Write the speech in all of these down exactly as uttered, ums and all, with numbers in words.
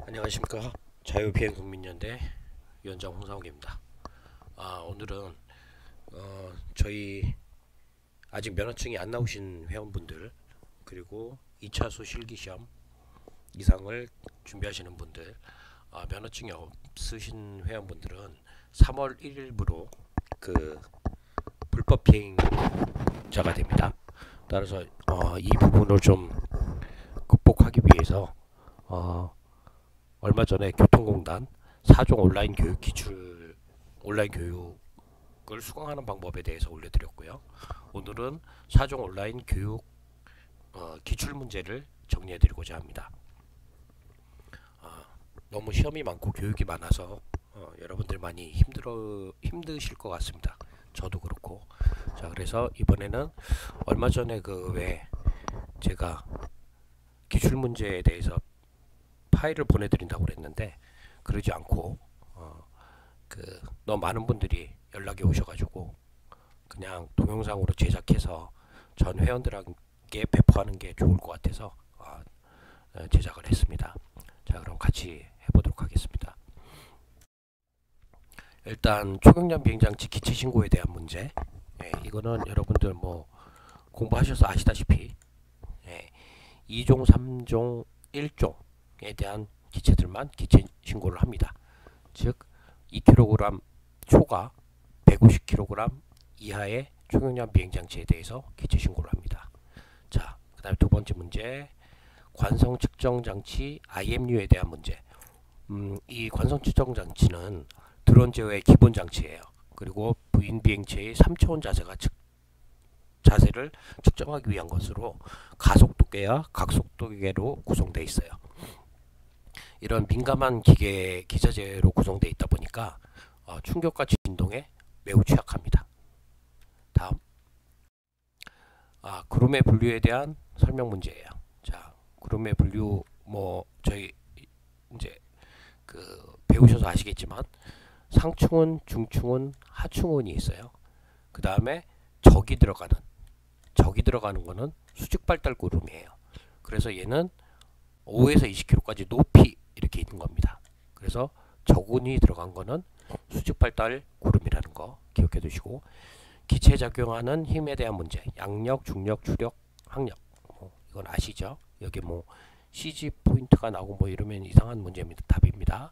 안녕하십니까. 자유비행국민연대 위원장 홍상욱입니다. 아, 오늘은 어, 저희 아직 면허증이 안 나오신 회원분들, 그리고 이 차수 실기시험 이상을 준비하시는 분들, 아, 면허증이 없으신 회원분들은 삼월 일일부로 그 불법 비행자가 됩니다. 따라서 어, 이 부분을 좀 극복하기 위해서 어, 얼마 전에 교통공단 사 종 온라인 교육 기출 온라인 교육을 수강하는 방법에 대해서 올려드렸고요. 오늘은 사 종 온라인 교육 어, 기출 문제를 정리해드리고자 합니다. 어, 너무 시험이 많고 교육이 많아서 어, 여러분들 많이 힘들어 힘드실 것 같습니다. 저도 그렇고. 자, 그래서 이번에는 얼마 전에 그 왜 제가 기출 문제에 대해서 파일을 보내드린다고 그랬는데, 그러지 않고 어, 그 너무 많은 분들이 연락이 오셔가지고 그냥 동영상으로 제작해서 전 회원들에게 배포하는 게 좋을 것 같아서 어, 제작을 했습니다. 자, 그럼 같이 해보도록 하겠습니다. 일단 초경량 비행장치 기체 신고에 대한 문제, 예, 이거는 여러분들 뭐 공부하셔서 아시다시피 예, 이 종, 삼 종, 일 종에 대한 기체들만 기체 신고를 합니다. 즉 이 킬로그램 초과 백오십 킬로그램 이하의 초경량 비행장치에 대해서 기체 신고를 합니다. 자, 그 다음에 두 번째 문제, 관성 측정 장치 아이엠유에 대한 문제. 음, 이 관성 측정 장치는 드론 제어의 기본 장치예요. 그리고 무인 비행체의 삼 차원 자세가 측, 자세를 측정하기 위한 것으로 가속도계와 각속도계로 구성되어 있어요. 이런 민감한 기계 기자재로 구성되어 있다 보니까 어, 충격과 진동에 매우 취약합니다. 다음, 아, 그룹의 분류에 대한 설명 문제예요. 자, 그룹의 분류 뭐 저희 이제 그 배우셔서 아시겠지만 상충은, 중충은, 하충은이 있어요. 그 다음에 적이 들어가는 적이 들어가는 거는 수직 발달 그룹이에요. 그래서 얘는 오에서 이십 킬로미터까지 높이 이렇게 있는 겁니다. 그래서 적운이 들어간 거는 수직 발달 구름이라는 거 기억해 두시고, 기체에 작용하는 힘에 대한 문제, 양력, 중력, 추력, 항력, 뭐 이건 아시죠? 여기 뭐 씨지 포인트가 나오고 뭐 이러면 이상한 문제입니다. 답입니다.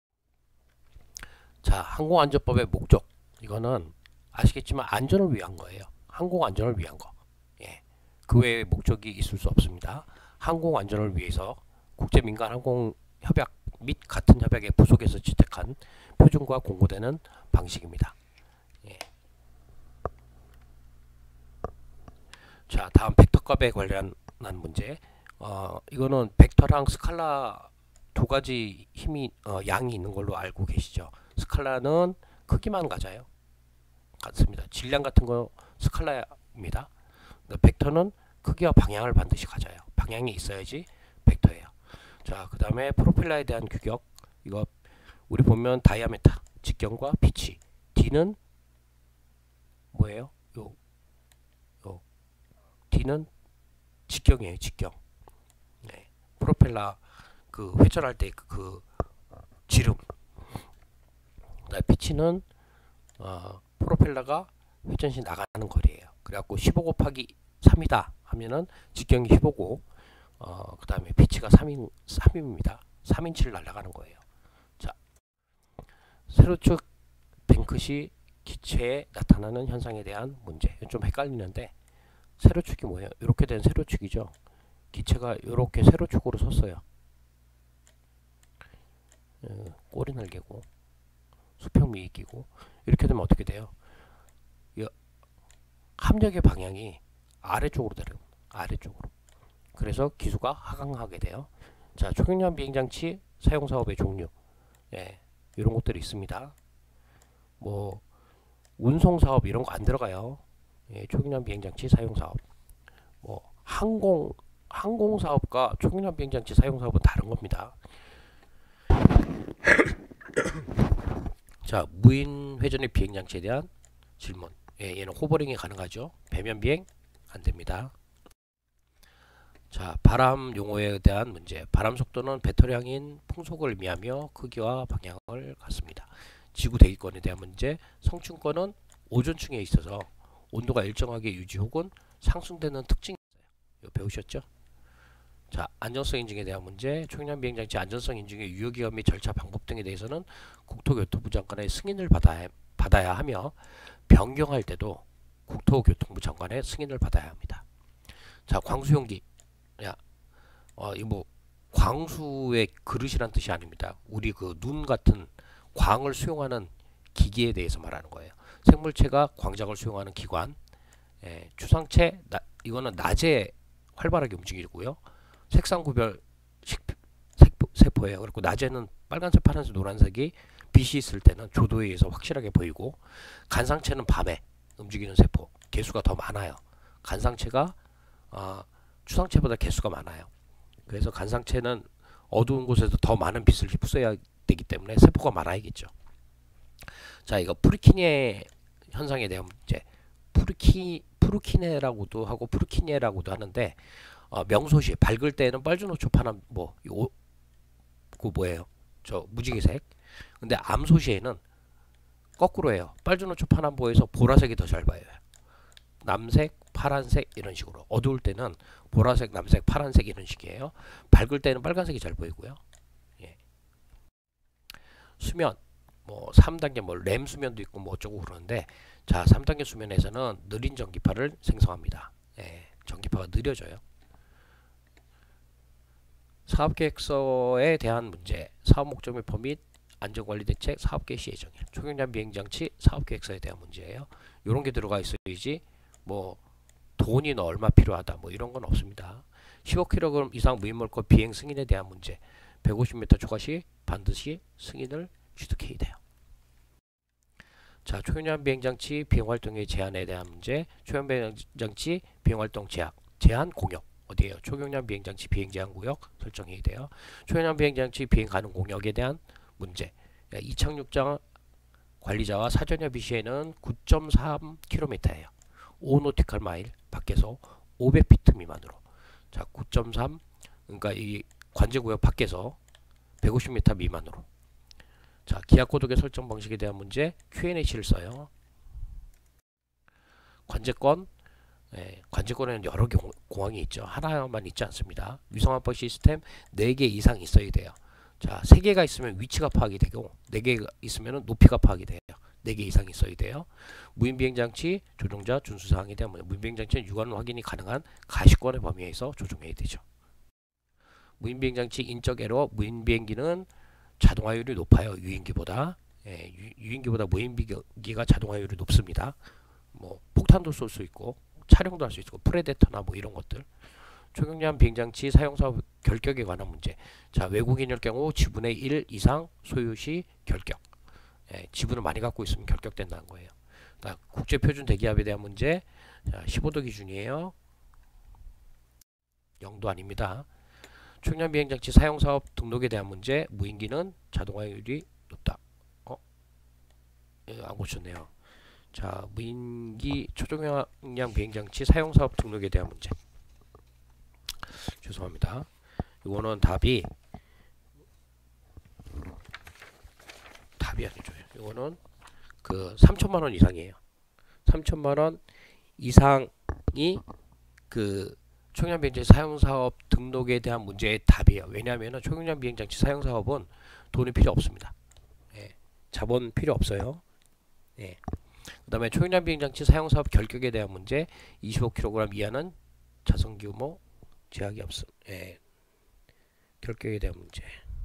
자, 항공안전법의 목적, 이거는 아시겠지만 안전을 위한 거예요. 항공안전을 위한 거. 예. 그 외에 목적이 있을 수 없습니다. 항공안전을 위해서 국제민간항공협약 및 같은 협약의 부속에서 채택한 표준과 공고되는 방식입니다. 예. 자, 다음 벡터값에 관련한 문제. 어, 이거는 벡터랑 스칼라 두 가지 힘이 어, 양이 있는 걸로 알고 계시죠? 스칼라는 크기만 가져요. 같습니다. 질량 같은 거 스칼라입니다. 벡터는 크기와 방향을 반드시 가져요. 방향이 있어야지 벡터예요. 자, 그 다음에 프로펠러에 대한 규격. 이거 우리 보면 다이아메터, 직경과 피치. D는 뭐예요? 요, 요. D는 직경이에요. 직경. 네. 프로펠러 그 회전할 때 그 지름. 그다음에 피치는 어, 프로펠러가 회전시 나가는 거리예요. 그래갖고 십오 곱하기 삼이다 하면은 직경이 십오고, 어, 그 다음에 피치가 삼인, 삼입니다. 삼 인치를 날아가는 거예요. 자, 세로축 뱅크시 기체에 나타나는 현상에 대한 문제. 좀 헷갈리는데, 세로축이 뭐예요? 이렇게 된 세로축이죠. 기체가 이렇게 세로축으로 섰어요. 어, 꼬리 날개고 수평 미익이고, 이렇게 되면 어떻게 돼요? 합력의 방향이 아래쪽으로 내려요. 아래쪽으로. 그래서 기수가 하강하게 돼요. 자, 초경량 비행장치 사용 사업의 종류. 예, 이런 것들이 있습니다. 뭐 운송 사업 이런 거 안 들어가요. 예, 초경량 비행장치 사용 사업. 뭐 항공 항공 사업과 초경량 비행장치 사용 사업은 다른 겁니다. 자, 무인 회전의 비행장치에 대한 질문. 예, 얘는 호버링이 가능하죠. 배면 비행 안 됩니다. 자, 바람 용어에 대한 문제. 바람 속도는 배터량인 풍속을 의미하며 크기와 방향을 갖습니다. 지구 대기권에 대한 문제. 성층권은 오존층에 있어서 온도가 일정하게 유지 혹은 상승되는 특징이 있어요. 이거 배우셨죠? 자, 안전성 인증에 대한 문제. 초경량 비행장치 안전성 인증의 유효기간 및 절차 방법 등에 대해서는 국토교통부 장관의 승인을 받아야, 받아야 하며 변경할 때도 국토교통부 장관의 승인을 받아야 합니다. 자, 광수용기. 야, 어, 이 뭐 광수의 그릇이란 뜻이 아닙니다. 우리 그 눈 같은 광을 수용하는 기기에 대해서 말하는 거예요. 생물체가 광장을 수용하는 기관. 예, 추상체 나, 이거는 낮에 활발하게 움직이고요. 색상 구별 식, 세포, 세포예요. 그리고 낮에는 빨간색, 파란색, 노란색이 빛이 있을 때는 조도에 의해서 확실하게 보이고, 간상체는 밤에 움직이는 세포 개수가 더 많아요. 간상체가 어, 추상체보다 개수가 많아요. 그래서 간상체는 어두운 곳에서 더 많은 빛을 휩써야 되기 때문에 세포가 많아야겠죠. 자, 이거 프루키네 현상에 대한 문제. 프루키 프루키네라고도 하고 프루키네라고도 하는데, 어, 명소시 밝을 때는 빨주노초 파란 뭐 요, 그 뭐예요? 저 무지개색. 근데 암소시에는 거꾸로예요. 빨주노초 파란보에서 보라색이 더 잘 보여요. 남색, 파란색 이런 식으로. 어두울 때는 보라색, 남색, 파란색 이런 식이에요. 밝을 때는 빨간색이 잘 보이고요. 예. 수면 뭐 삼 단계 뭐 램 수면도 있고 뭐 어쩌고 그러는데, 자, 삼 단계 수면에서는 느린 전기파를 생성합니다. 예. 전기파가 느려져요. 사업계획서에 대한 문제. 사업 목적 및 범위, 안전관리 대책, 사업계획 시 예정일, 초경량 비행장치 사업계획서에 대한 문제예요. 이런 게 들어가 있어야지 뭐 돈이 너 얼마 필요하다 뭐 이런 건 없습니다. 십오 킬로그램 이상 무인몰고 비행 승인에 대한 문제. 백오십 미터 초과 시 반드시 승인을 취득해야 돼요. 자, 초경량 비행장치 비행활동의 제한에 대한 문제. 초경량 비행장치 비행활동 제한, 제한 공역 어디에요? 초경량 비행장치 비행 제한 구역 설정해야 돼요. 초경량 비행장치 비행 가능 공역에 대한 문제. 이착륙장 관리자와 사전협의 시에는 구 점 삼 킬로미터예요. 오 노티컬 마일 밖에서 오백 피트 미만으로. 자, 구 점 삼, 그러니까 이 관제구역 밖에서 백오십 미터 미만으로. 자, 기하고독의 설정 방식에 대한 문제. 큐 앤 에이를 써요. 관제권. 예, 관제권에는 여러 개 공항이 있죠. 하나만 있지 않습니다. 위성안보 시스템 네 개 이상 있어야 돼요. 자, 세 개가 있으면 위치가 파악이 되고, 네 개가 있으면 높이가 파악이 돼요. 네 개 이상 있어야 돼요. 무인비행장치 조종자 준수사항에 대한 문제. 무인비행장치는 육안 확인이 가능한 가시권의 범위에서 조종해야 되죠. 무인비행장치 인적 에러. 무인비행기는 자동화율이 높아요. 유인기보다. 예, 유, 유인기보다 무인비행기가 자동화율이 높습니다. 뭐 폭탄도 쏠 수 있고 촬영도 할 수 있고 프레데터나 뭐 이런 것들. 초경량 비행장치 사용사업 결격에 관한 문제. 자, 외국인일 경우 지분의 일 이상 소유 시 결격. 예, 지분을 많이 갖고 있으면 결격된다는 거예요. 자, 국제표준 대기압에 대한 문제. 자, 십오 도 기준이에요. 영 도 아닙니다. 초경량 비행장치 사용사업 등록에 대한 문제. 무인기는 자동화율이 높다. 어? 예, 안 고쳤네요. 자, 무인기 초경량 비행장치 사용사업 등록에 대한 문제. 죄송합니다. 이거는 답이 답이 아니죠. 이거는 그 삼천만 원 이상이에요. 삼천만 원 이상이 그 초경량 비행장치 사용사업 등록에 대한 문제의 답이에요. 왜냐하면 초경량 비행장치 사용사업은 돈이 필요 없습니다. 예, 자본 필요 없어요. 예. 그 다음에 초경량 비행장치 사용사업 결격에 대한 문제. 이십오 킬로그램 이하는 자선 규모 제약이 없음. 예. 결격에 대한 문제.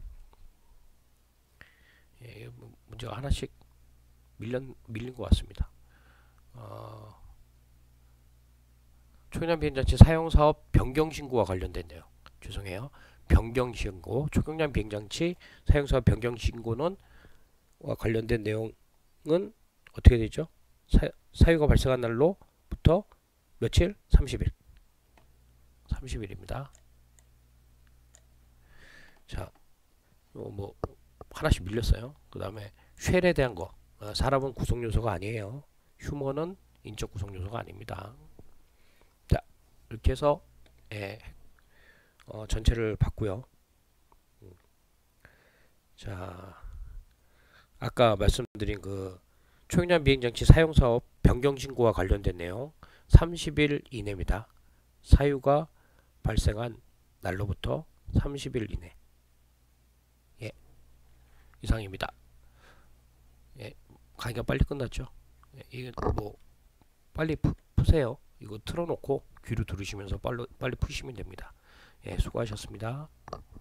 예, 문제가 하나씩 밀린, 밀린 것 같습니다. 어, 초경량 비행장치 사용사업 변경신고와 관련된데요. 죄송해요. 변경신고. 초경량 비행장치 사용사업 변경신고는 와 관련된 내용은 어떻게 되죠? 사, 사유가 발생한 날로부터 며칠? 삼십 일. 삼십 일입니다. 자, 뭐 하나씩 밀렸어요. 그 다음에 쉘에 대한 거. 어, 사람은 구성 요소가 아니에요. 휴머는 인적 구성 요소가 아닙니다. 자, 이렇게 해서 예, 어, 전체를 봤고요. 음, 자, 아까 말씀드린 그 초용량 비행장치 사용 사업 변경 신고와 관련된 내용 삼십 일 이내입니다. 사유가 발생한 날로부터 삼십 일 이내. 예, 이상입니다. 예, 강의가 빨리 끝났죠? 예, 이게 뭐 빨리 푸, 푸세요. 이거 틀어놓고 귀로 들으시면서 빨리 빨리 푸시면 됩니다. 예, 수고하셨습니다.